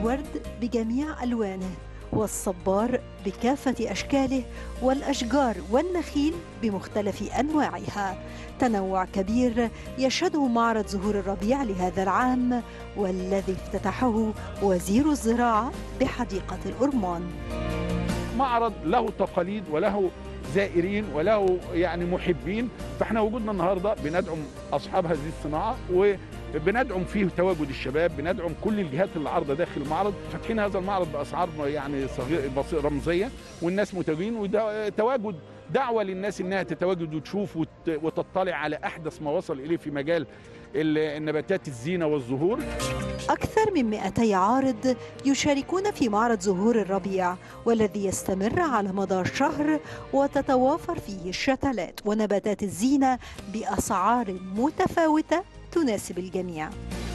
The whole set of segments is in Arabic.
الورد بجميع ألوانه، والصبار بكافة أشكاله، والأشجار والنخيل بمختلف أنواعها. تنوع كبير يشهده معرض زهور الربيع لهذا العام، والذي افتتحه وزير الزراعة بحديقة الأورمان. معرض له تقاليد وله زائرين وله محبين، فاحنا وجودنا النهارده بندعم اصحاب هذه الصناعه وبندعم فيه تواجد الشباب، بندعم كل الجهات اللي عارضه داخل المعرض. فاتحين هذا المعرض باسعار صغيره رمزيه، والناس متواجدين، وتواجد دعوه للناس انها تتواجد وتشوف وتطلع على احدث ما وصل اليه في مجال النباتات الزينه والزهور. أكثر من 200 عارض يشاركون في معرض زهور الربيع، والذي يستمر على مدار شهر، وتتوافر فيه الشتلات ونباتات الزينة بأسعار متفاوتة تناسب الجميع.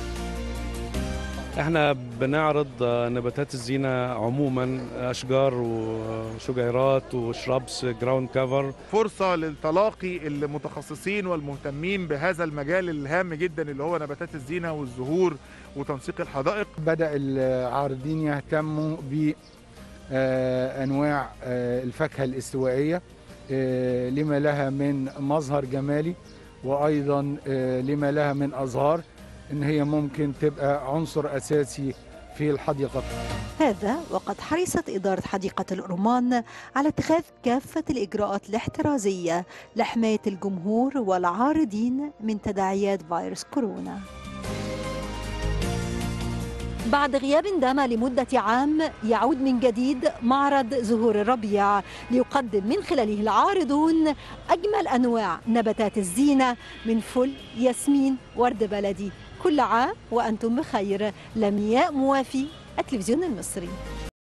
احنا بنعرض نباتات الزينة عموما، اشجار وشجيرات وشرابس جراوند كفر. فرصة للتلاقي المتخصصين والمهتمين بهذا المجال الهام جدا اللي هو نباتات الزينة والزهور وتنسيق الحدائق. بدأ العارضين يهتموا بأنواع الفاكهة الاستوائية لما لها من مظهر جمالي، وأيضا لما لها من أزهار إن هي ممكن تبقى عنصر أساسي في الحديقة. هذا وقد حرصت إدارة حديقة الأورمان على اتخاذ كافة الإجراءات الاحترازية لحماية الجمهور والعارضين من تداعيات فيروس كورونا. بعد غياب دام لمدة عام، يعود من جديد معرض زهور الربيع ليقدم من خلاله العارضون أجمل أنواع نباتات الزينة من فل، ياسمين، ورد بلدي. كل عام وأنتم بخير. لمياء موافي، التلفزيون المصري.